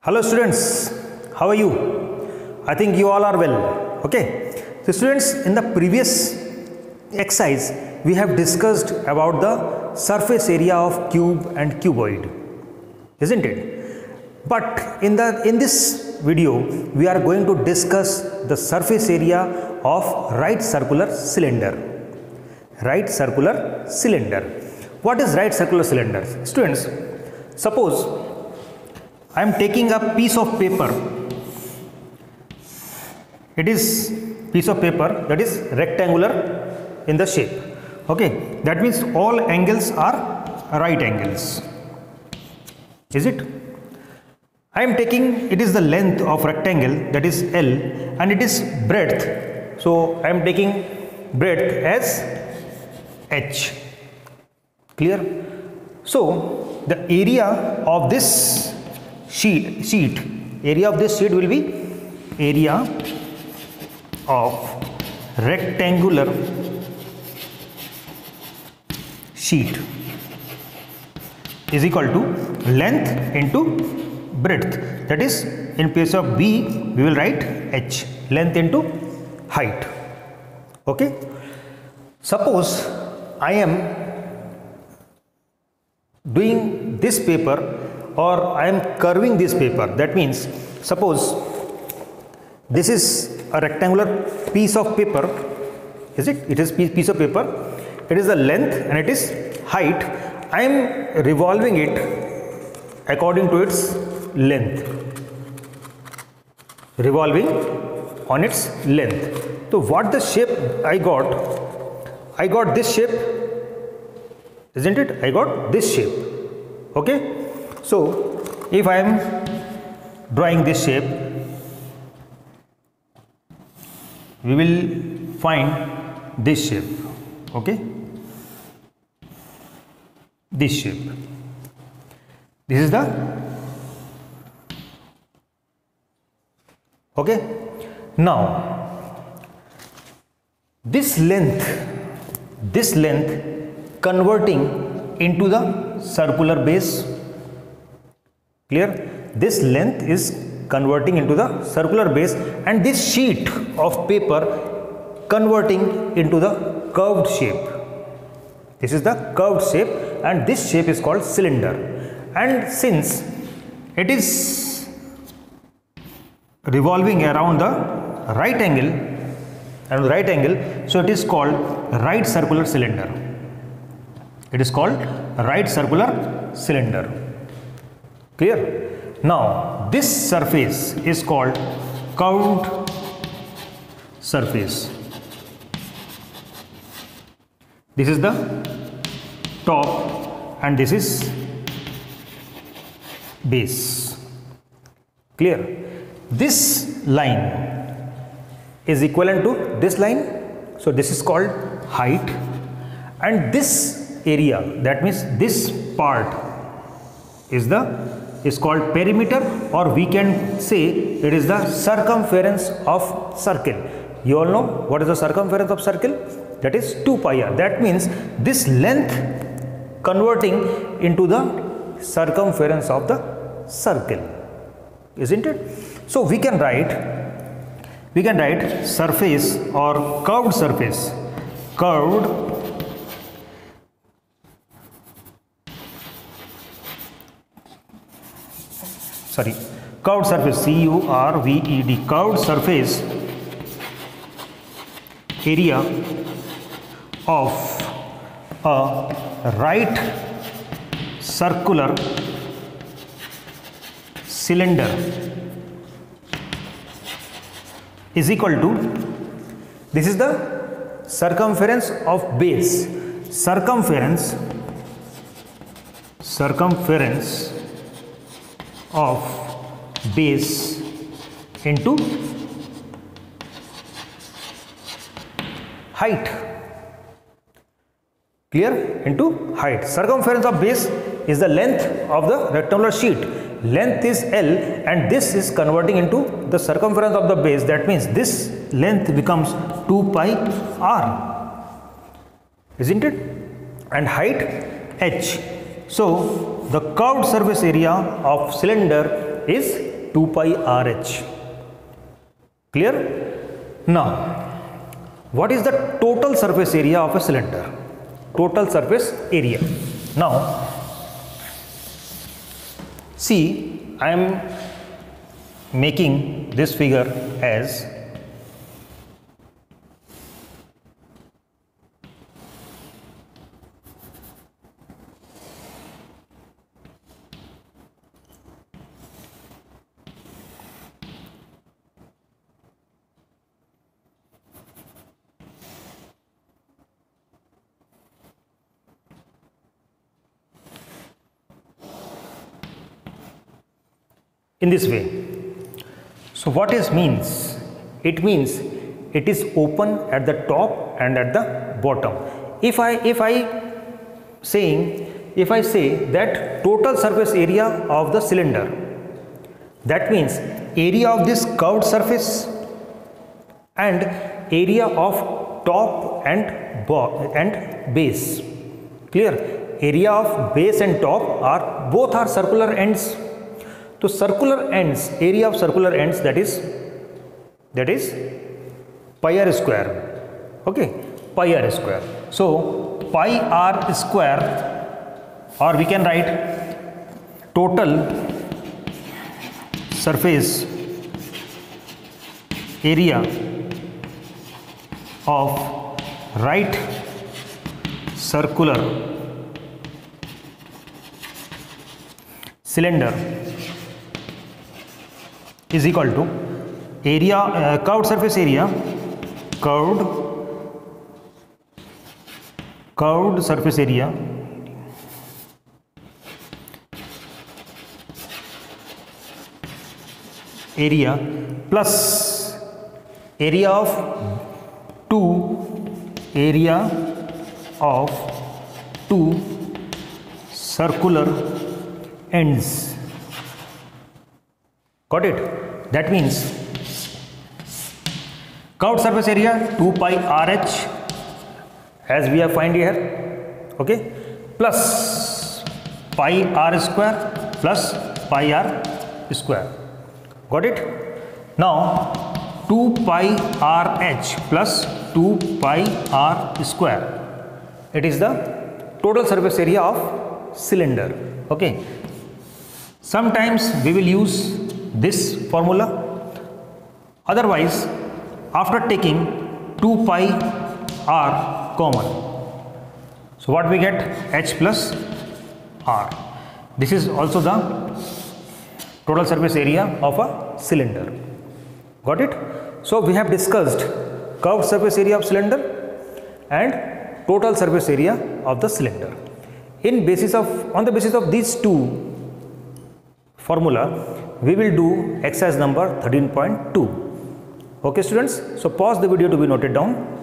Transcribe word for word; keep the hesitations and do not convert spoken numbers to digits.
Hello students, how are you? I think you all are well. Okay. So students, in the previous exercise we have discussed about the surface area of cube and cuboid, isn't it? But in the in this video we are going to discuss the surface area of right circular cylinder. Right circular cylinder. What is right circular cylinder? Students, suppose I am taking a piece of paper. It is piece of paper that is rectangular in the shape. Okay, that means all angles are right angles. Is it? I am taking, it is the length of rectangle, that is L, and it is breadth. So I am taking breadth as H. Clear? So the area of this sheet sheet area of this sheet will be area of rectangular sheet is equal to length into breadth. That is, in place of B we will write H, length into height. Okay. Suppose I am doing this paper, or I am curving this paper. That means, suppose this is a rectangular piece of paper, is it? It is piece of paper. It is the length and it is height. I am revolving it according to its length, revolving on its length. So what the shape I got? I got this shape, isn't it? I got this shape. Okay. So if I am drawing this shape, we will find this shape. Okay. This shape. This is the, okay. Now this length, this length converting into the circular base. Clear? This length is converting into the circular base, and this sheet of paper converting into the curved shape. This is the curved shape, and this shape is called cylinder. And since it is revolving around the right angle, and right angle, so it is called right circular cylinder. It is called right circular cylinder. Clear? Now this surface is called curved surface. This is the top and this is base. Clear? This line is equivalent to this line, so this is called height, and this area, that means this part, is the is called perimeter, or we can say it is the circumference of circle. You all know what is the circumference of circle? That is two pi r. That means this length converting into the circumference of the circle, isn't it? So we can write we can write surface or curved surface, curved sorry curved surface, C U R V E D, curved surface area of a right circular cylinder is equal to, this is the circumference of base, circumference circumference of base into height. Clear? Into height. Circumference of base is the length of the rectangular sheet. Length is L, and this is converting into the circumference of the base. That means this length becomes two pi r, isn't it? And height H. So the curved surface area of cylinder is two pi R H. Clear? Now, what is the total surface area of a cylinder? Total surface area. Now, see, I am making this figure as in this way. So what is means? It means it is open at the top and at the bottom. If I if I saying if I say that total surface area of the cylinder, that means area of this curved surface and area of top and and base. Clear? Area of base and top are both are circular ends. So circular ends, area of circular ends, that is that is pi r square. Okay, pi r square. So pi r square, or we can write total surface area of right circular cylinder is equal to area uh, curved surface area curved curved surface area area plus area of two area of two circular ends. Got it? That means curved surface area two pi R H as we have find here, okay, plus pi r square plus pi r square. Got it? Now two pi R H plus two pi R square, it is the total surface area of cylinder. Okay, sometimes we will use this formula, otherwise after taking two pi r common, so what we get? H plus r. This is also the total surface area of a cylinder. Got it? So we have discussed curved surface area of cylinder and total surface area of the cylinder. In basis of on the basis of these two formula, we will do exercise number thirteen point two. Okay students, so pause the video to be noted down.